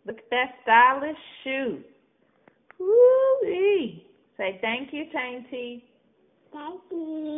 Look at that stylish shoe. Woo-wee. Say thank you, Tainty. Thank you.